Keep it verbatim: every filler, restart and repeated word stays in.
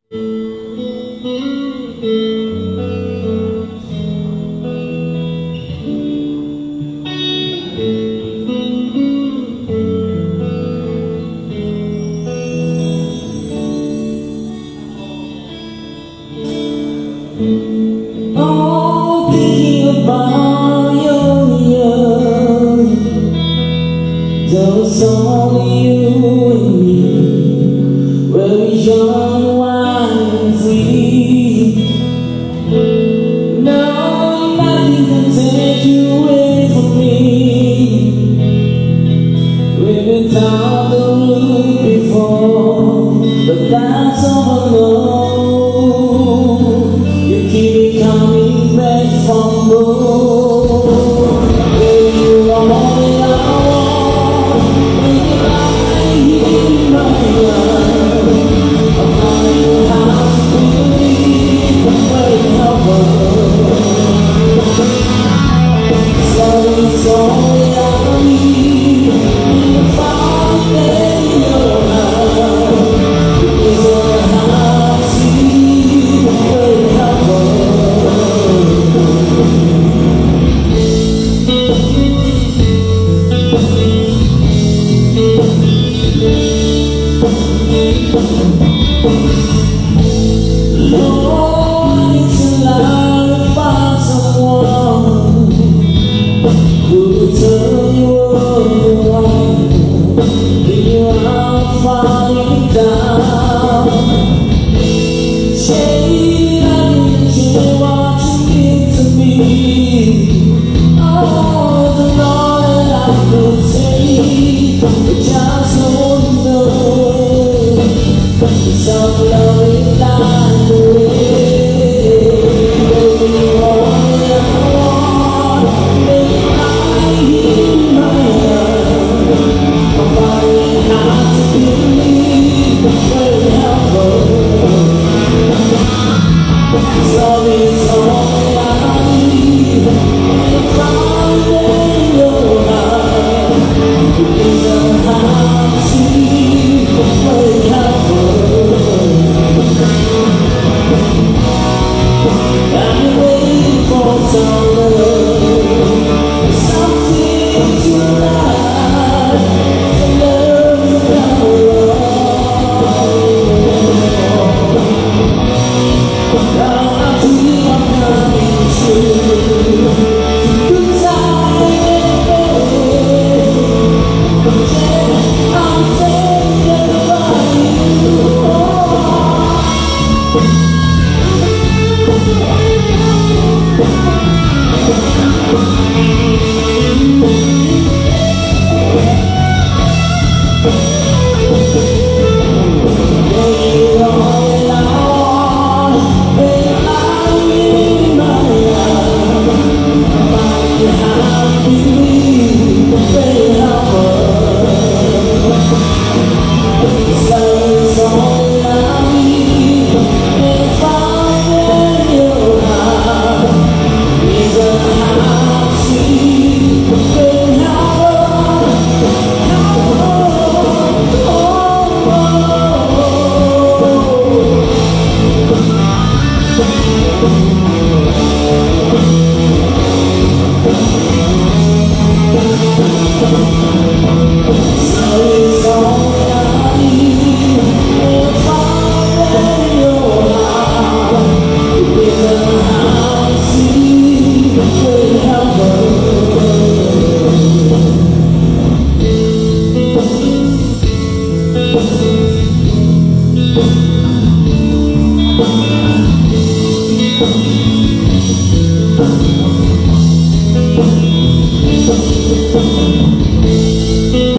Oh, thinking about your young, just only you and me, we're young, wild and free. No, nothing can take you away from me. We've been down the road before, but that's all alone. You keep coming back from home. Baby, you are all I want. When you lie in my arms, I'm finding how to believe the way I was. So it's all I need. If I lay your heart, because of how I see the way I was. Lord, it's a lot to find someone who will turn you around when you are falling down. Say I need you, what you mean to me. Oh, the all that I could say, but just so you know, some loving like the way. Baby, you are all I want. Baby, I in my heart, I'm finding how to believe the way I was. So it's all I need, if I'm in your heart, because of how I see the way I was. I've been waiting for some love, something to love, to love without love. Now I feel I'm coming true. Good time, yeah, I'm thinking about you. Baby, all I want, baby, I'm in my arms. I'm finding how to believe the way I was. So it's all I need, if I'm in your heart, because of how I see the way I was. Thank you.